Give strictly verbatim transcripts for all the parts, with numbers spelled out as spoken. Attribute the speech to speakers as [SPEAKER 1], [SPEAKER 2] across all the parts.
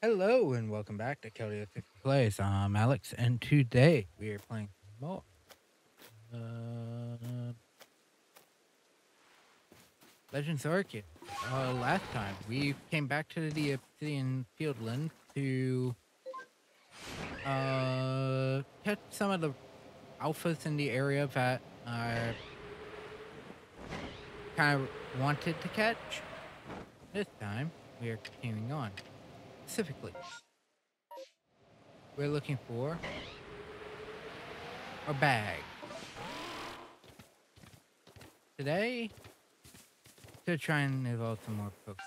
[SPEAKER 1] Hello and welcome back to Kelly Plays. I'm Alex, and today we are playing more. Uh, Legends Arceus. Uh, last time we came back to the Obsidian Fieldland to uh catch some of the alphas in the area that I kind of wanted to catch. This time we are continuing on. Specifically, we're looking for a bag. Today, to try and evolve some more Pokemon.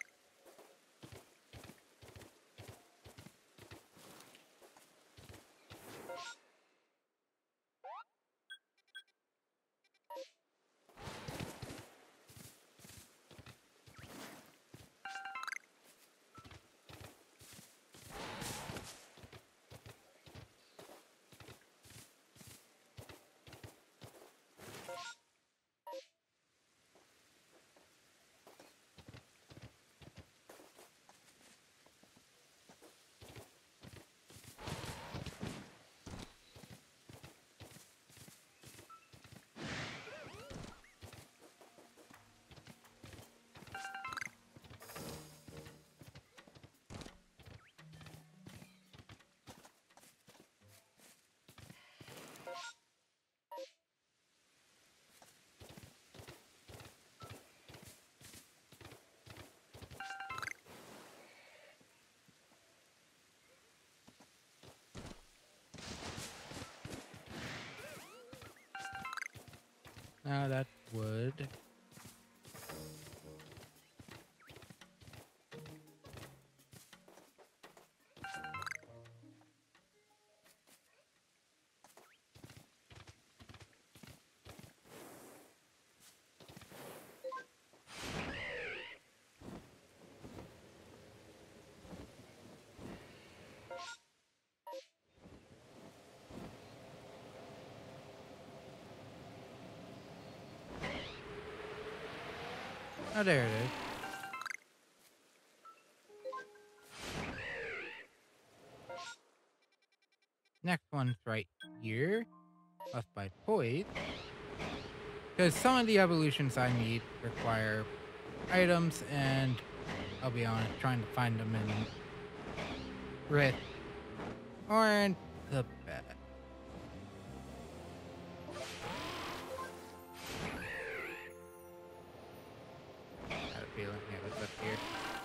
[SPEAKER 1] Now that would. Oh, there it is. Next one's right here. Left by Poise. Because some of the evolutions I need require items, and I'll be honest, trying to find them in Rift aren't the best. I had a feeling it was up here.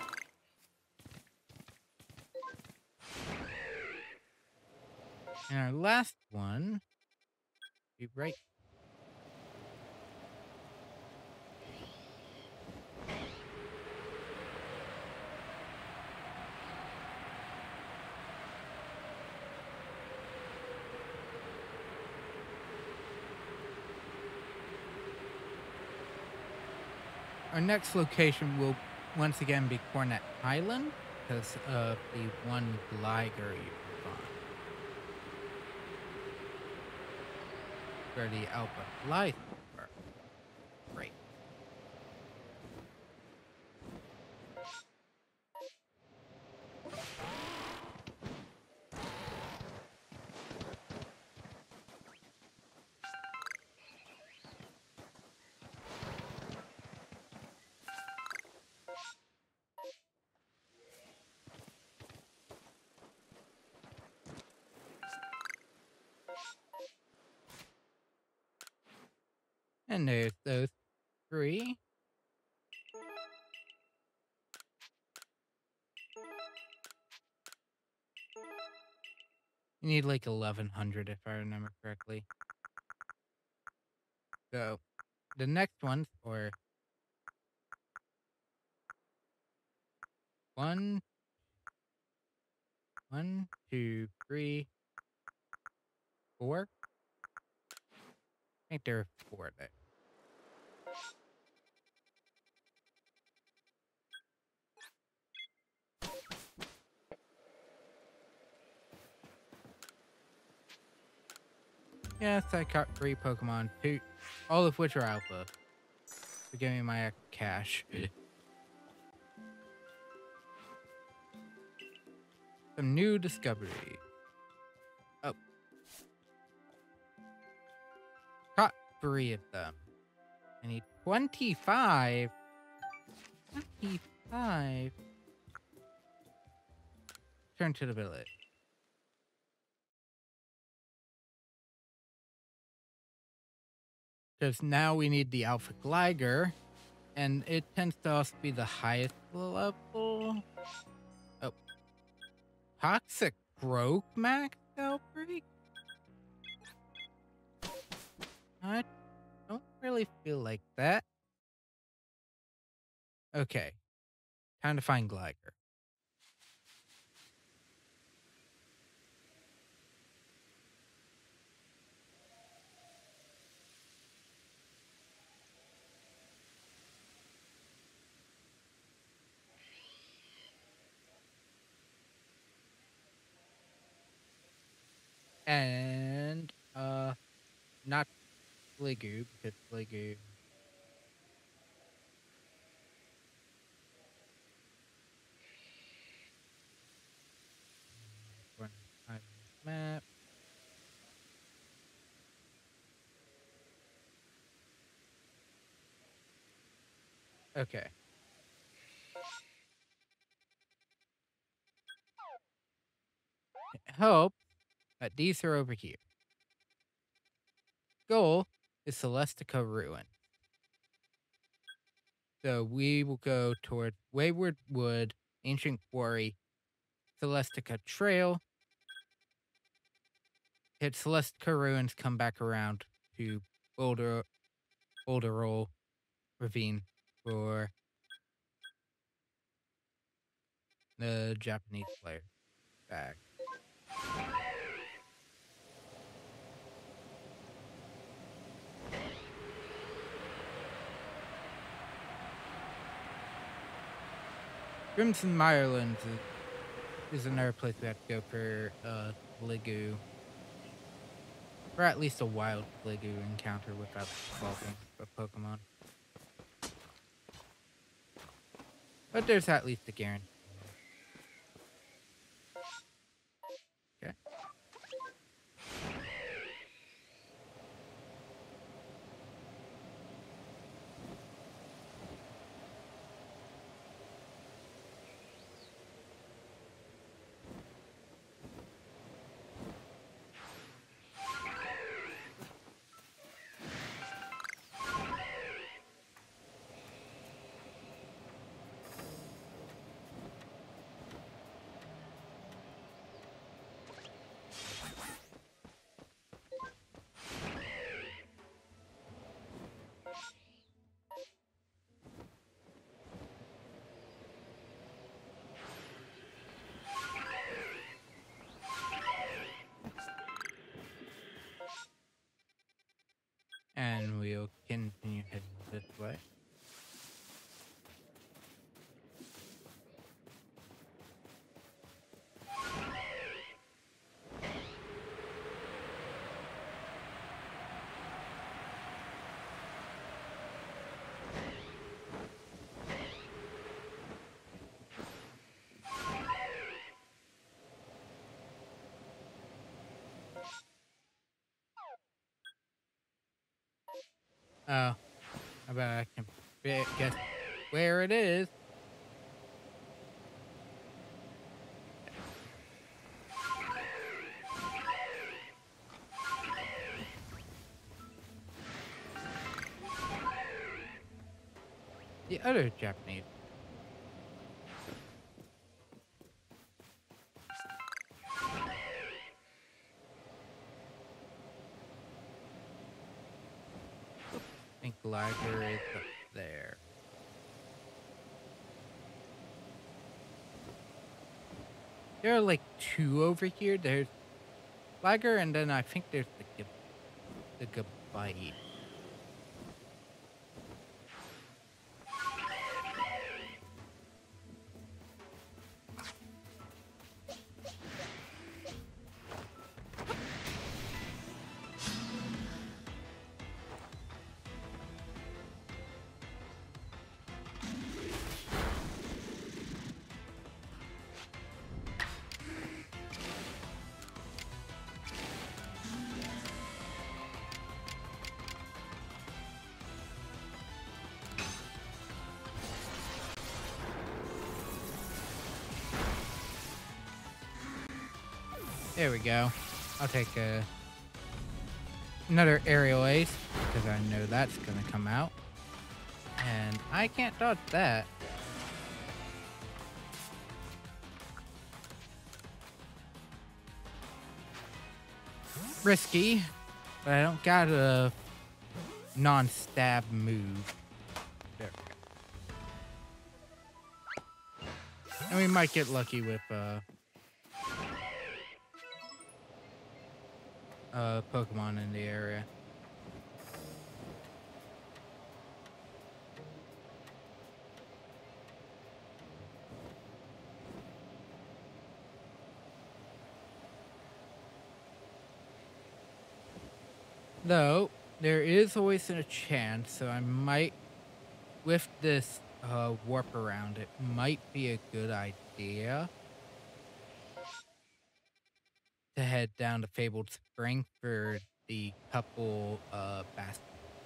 [SPEAKER 1] And our last one, be right. Our next location will once again be Cornet Island because of the one glider you can find. Where the Alpha lies were. Great. And there's those three. You need like eleven hundred if I remember correctly. So the next ones are one, one, two, three, four. I think there are four there. Yes, I caught three Pokemon, two, all of which are Alpha. So give me my cash. Some new discovery. Oh. Caught three of them. I need twenty-five. twenty-five. Turn to the village. Because now we need the Alpha Glider. And it tends to also be the highest level. Oh. Toxic Growth Max Outbreak? I don't really feel like that. Okay. Time to find Glider. And, uh, not Fligoo, because Fligoo. Map. Okay. Hope that these are over here. Goal is Celestica Ruin. So we will go toward Wayward Wood, Ancient Quarry, Celestica Trail. Hit Celestica Ruins, come back around to Boulder, Boulder Roll Ravine for the Japanese player back. Crimson Mirelands is, is another place we have to go for uh, Fligoo. Or at least a wild Fligoo encounter without assaulting a Pokemon. But there's at least a guarantee. Okay. And we'll continue heading this way. Oh, I bet I can fi- guess where it is. The other Japanese. I think Liger is up there. There are like two over here. There's Liger, and then I think there's the Gib- the Gabite. There we go. I'll take a, another aerial ace, because I know that's going to come out. And I can't dodge that. Risky, but I don't got a non-stab move. There we go. And we might get lucky with uh, uh, Pokemon in the area. Though, there is always a chance, so I might, with this uh, warp around, it might be a good idea to head down to Fabled Spring for the couple uh, baskets.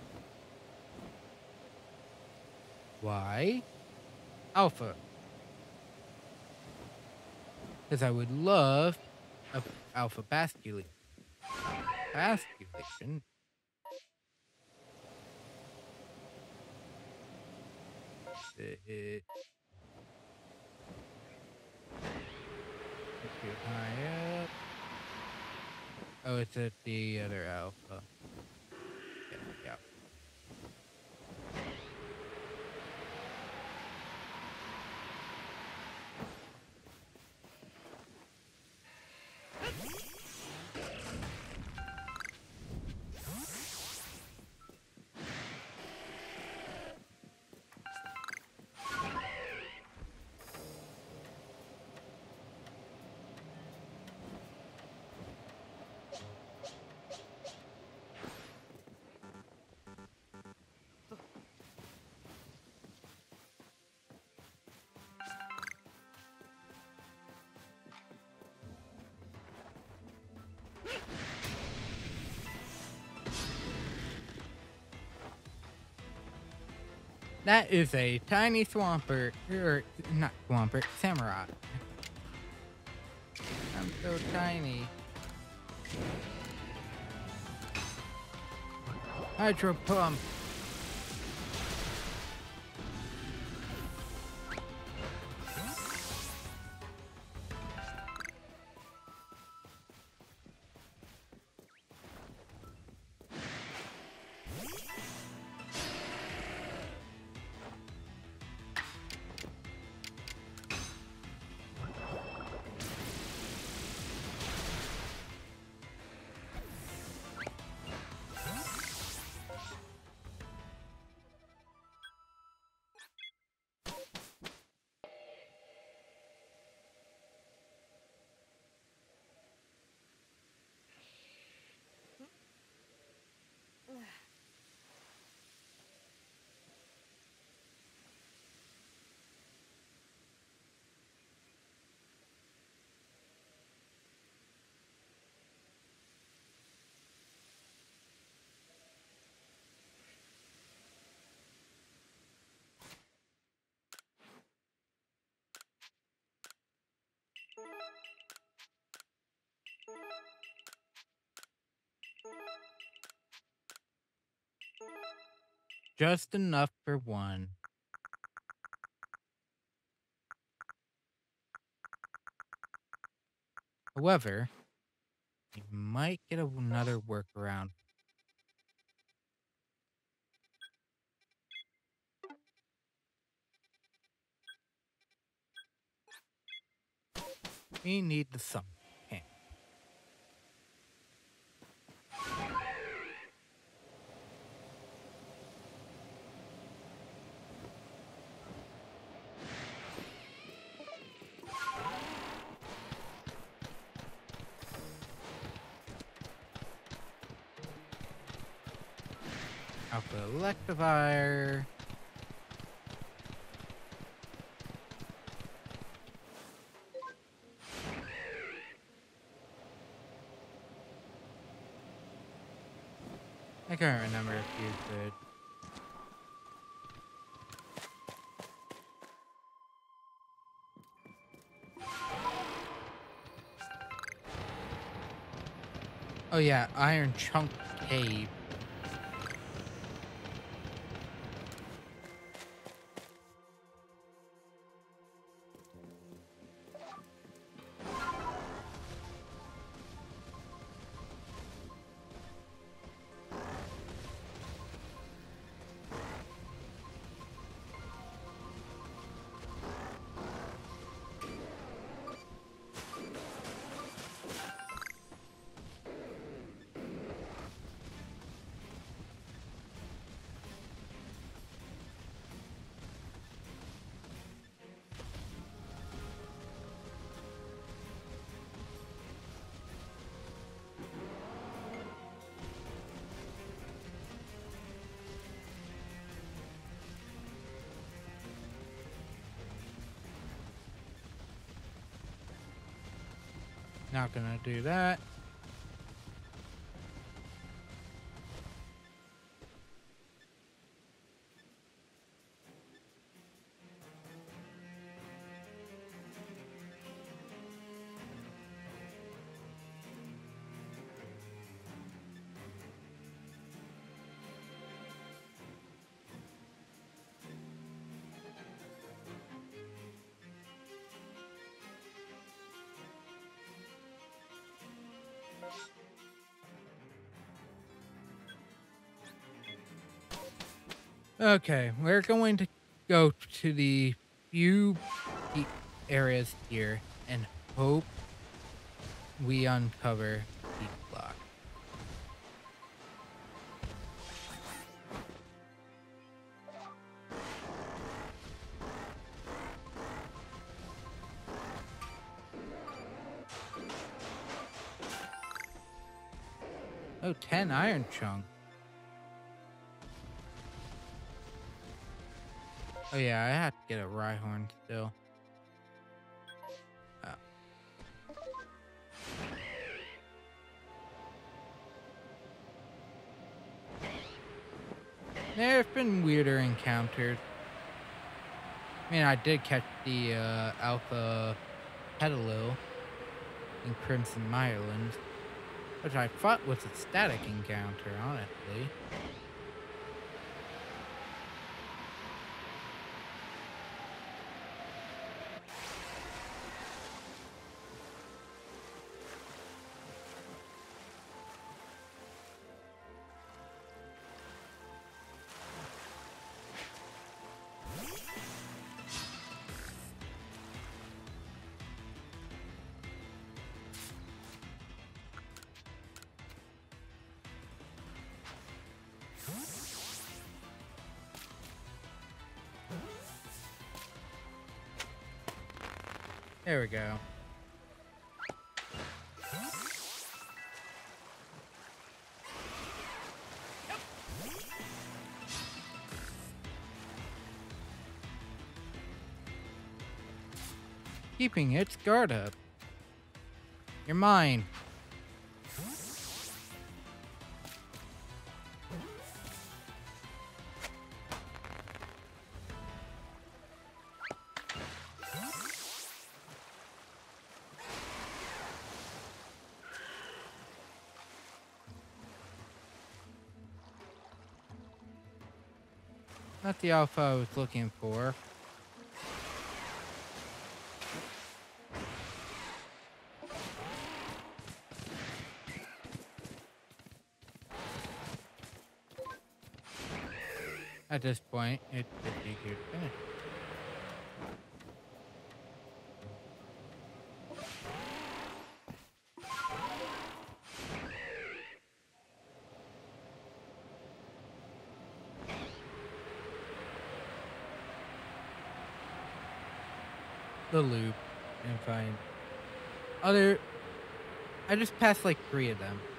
[SPEAKER 1] Why? Alpha. Because I would love a alpha basculation. Basculation? It, it, too high up. Oh, it's at the other alpha. Yeah, yeah. That is a tiny Swampert, or not Swampert, Samurai. I'm so tiny. Hydro Pump. Just enough for one. However, you might get another workaround. We need the sun. Okay. Alpha Electivire. I can't remember if you could. Oh yeah, Iron Chunk Cave. Not gonna do that. Okay, we're going to go to the few deep areas here and hope we uncover the block. Oh, ten iron chunks. Oh yeah, I have to get a Rhyhorn still. Oh. There have been weirder encounters. I mean, I did catch the uh, Alpha Petalil in Crimson Mireland, which I thought was a static encounter, honestly. There we go. Keeping its guard up. You're mine. Not the alpha I was looking for. At this point, it should be good finish. The loop and find other. I just passed like three of them.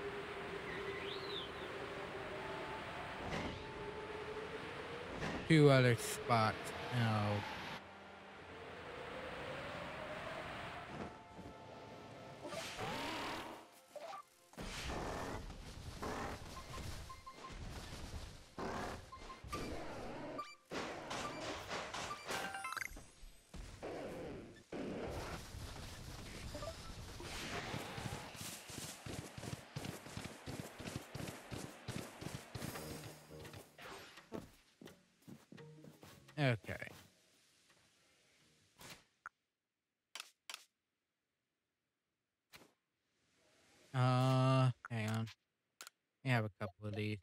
[SPEAKER 1] Two other spots. No. Okay. Uh, hang on. I have a couple of these.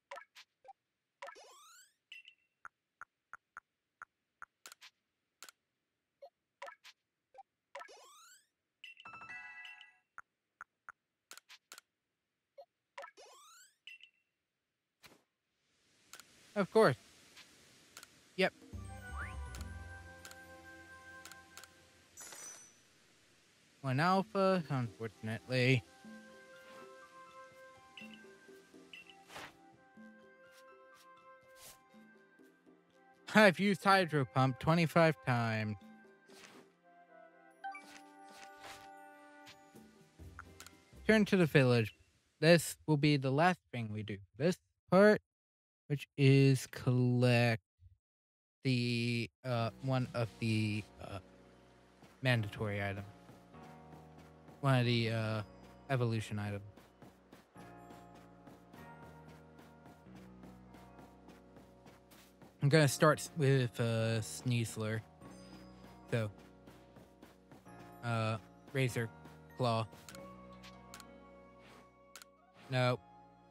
[SPEAKER 1] Of course. Yep. One alpha, unfortunately. I've used hydro pump twenty-five times. Turn to the village. This will be the last thing we do. This part, which is collect the uh one of the uh mandatory items. One of the uh evolution items. I'm gonna start with uh Sneasler. So uh Razor Claw. Nope.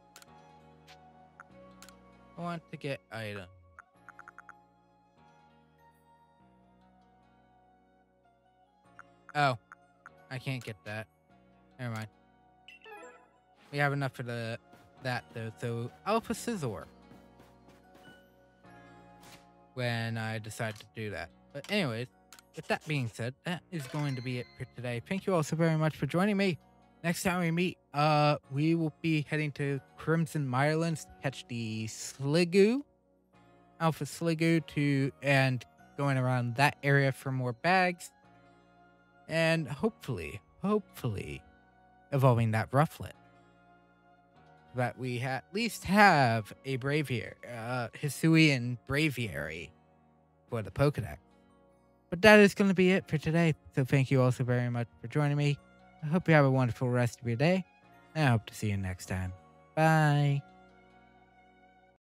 [SPEAKER 1] I want to get item. Oh, I can't get that. Never mind. We have enough for the that though. So Alpha Scizor. When I decide to do that. But anyways, with that being said, that is going to be it for today. Thank you all so very much for joining me. Next time we meet, uh, we will be heading to Crimson Mirelands to catch the Sliggoo, Alpha Sliggoo, to and going around that area for more bags, and hopefully, hopefully, evolving that Rufflet. That we ha- at least have a Braviary, uh, Hisuian Braviary for the Pokedex. But that is going to be it for today. So thank you all so very much for joining me. I hope you have a wonderful rest of your day, and I hope to see you next time. Bye.